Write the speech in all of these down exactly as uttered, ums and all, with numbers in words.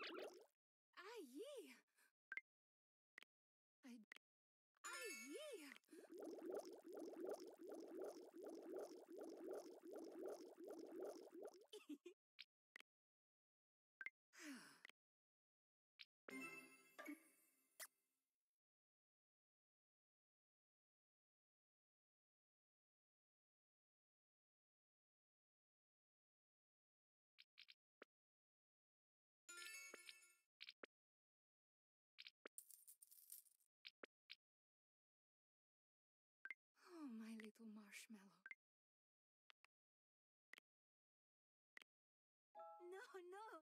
Aye. I. Aye. Oh, my little marshmallow. No, no.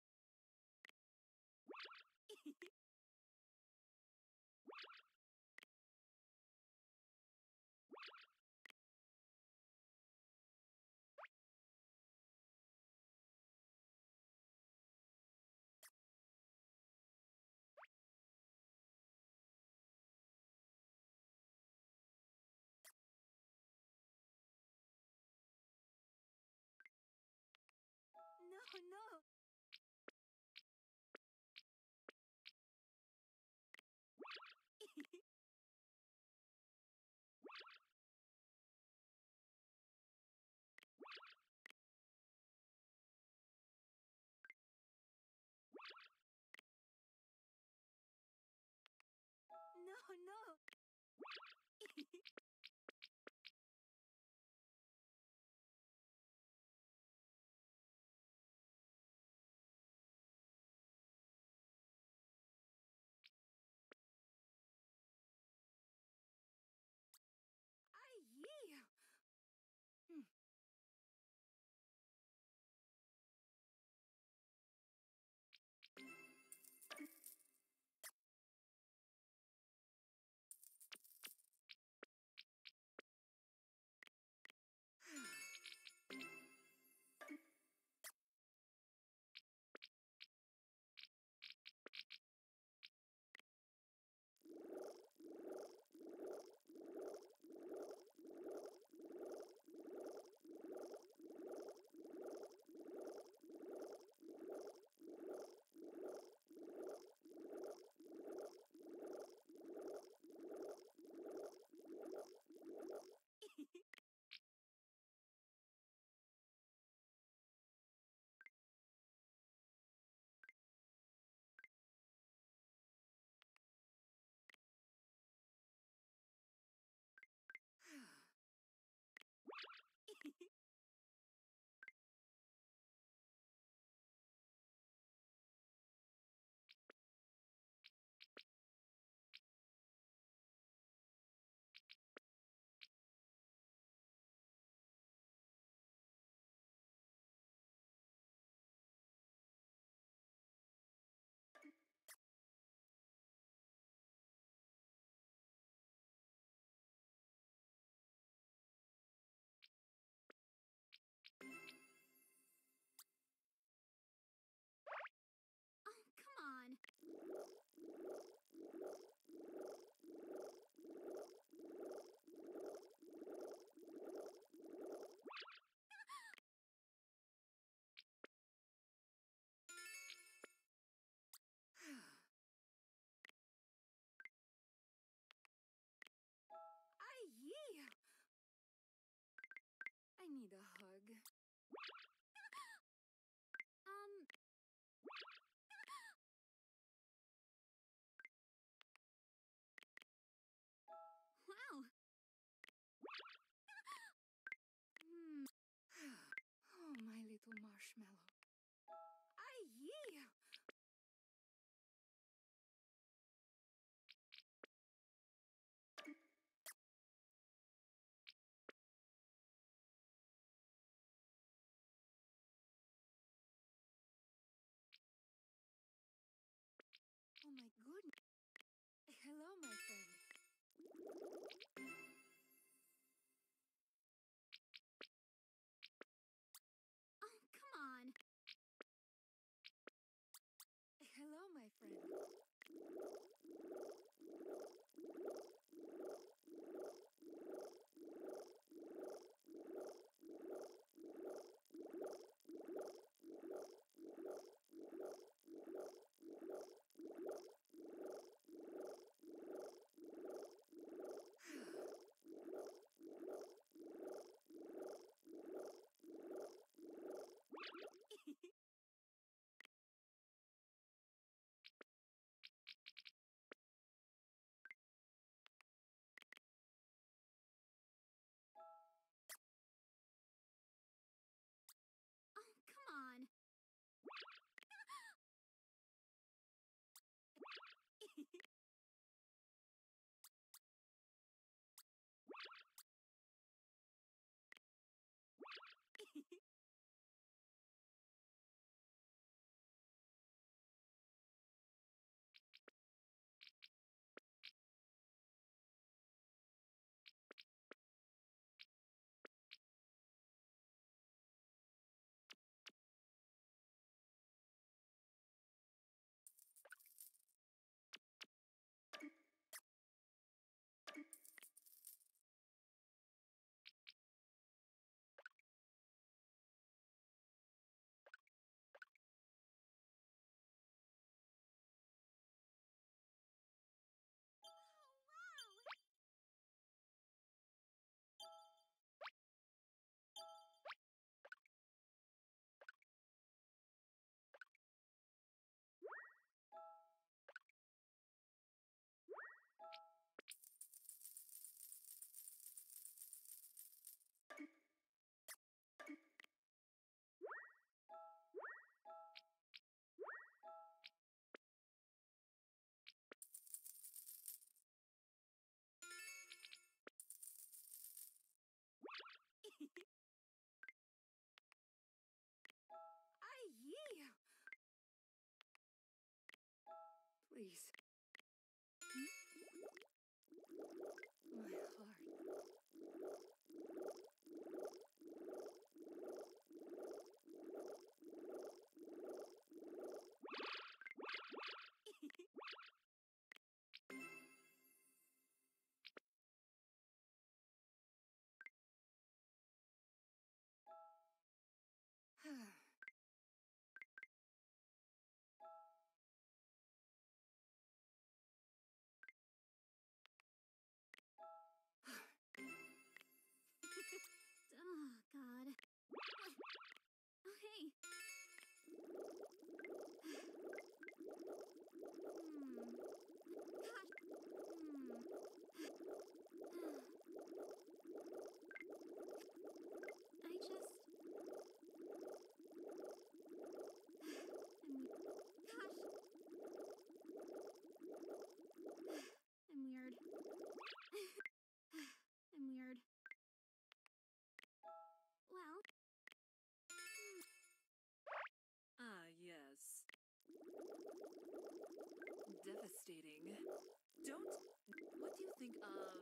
No, no. No, no. Aye. Hmm. Oh, come on. Aye. I need a hug. Um, wow. Hmm. Oh, my little marshmallow. Aye. Oh, my goodness. Hello, my friend. Oh, come on. Hello, my friend. devastating. Don't. What do you think of.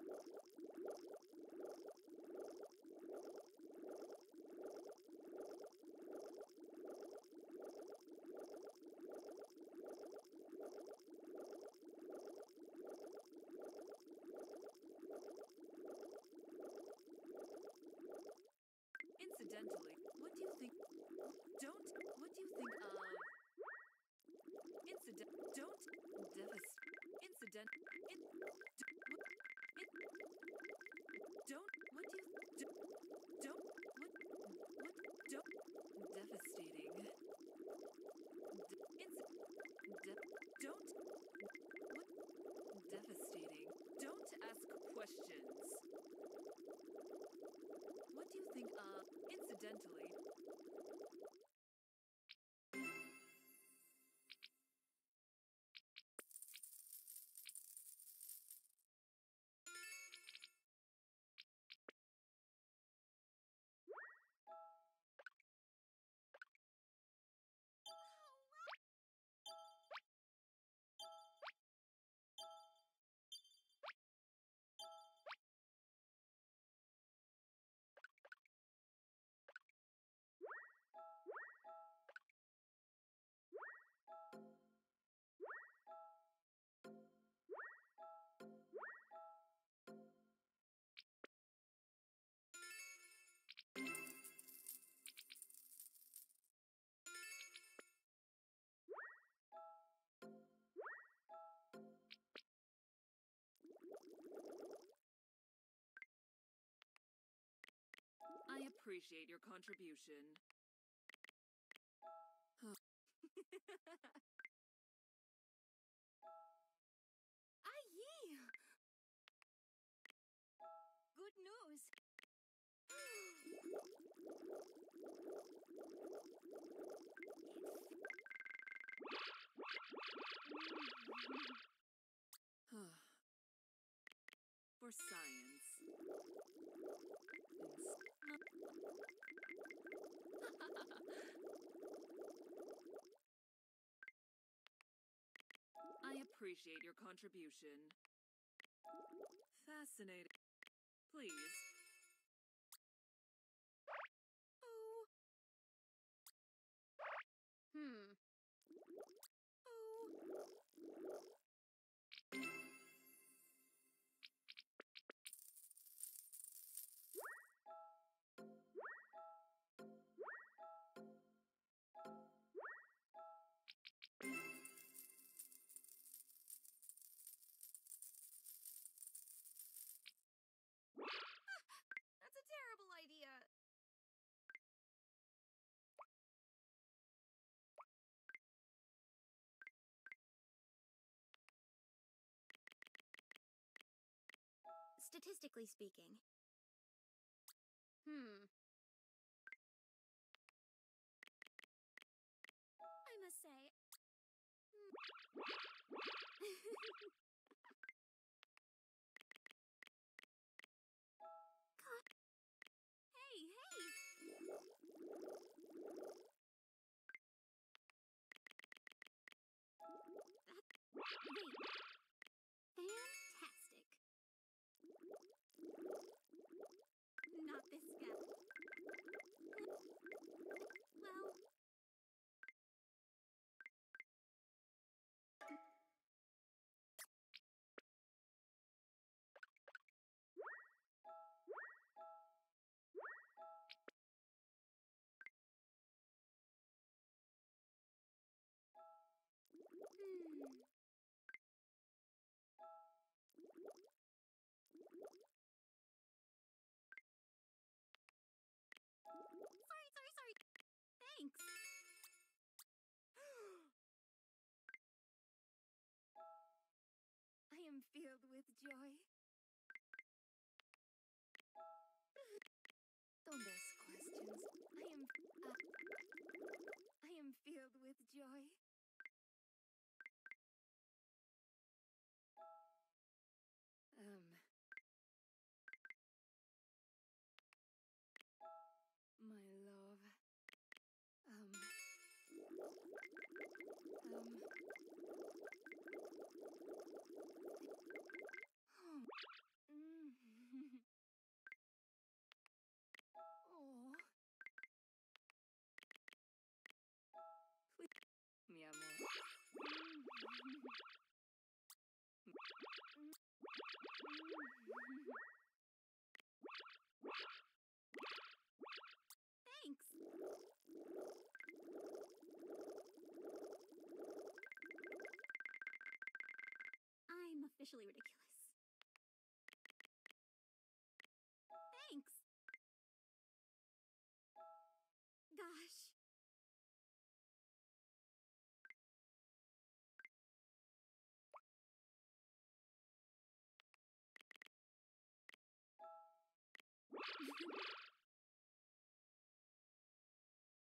Incidentally, what do you think? Don't. What do you think of. Incident. Don't. Devast. Incident. In. d- what- In. Don't. What do you. Do, don't. What. What. Don't. Devastating. D- inc- de- don't. What. Devastating. Don't ask questions. What do you think of. Incidentally. I appreciate your contribution. Aye! Good news! For science. I appreciate your contribution. Fascinating. Please. Oh. Hmm. Oh. That's a terrible idea. Statistically speaking. Hmm. I must say. Hmm. God. Hey, hey! That. Wait. Fantastic. Not this guy. Well. Hmm. Sorry, sorry, sorry. Thanks. I am filled with joy. Don't ask questions. I am. Uh, I am filled with joy. Um. My love. Um. Um. artificially ridiculous. Thanks. Gosh.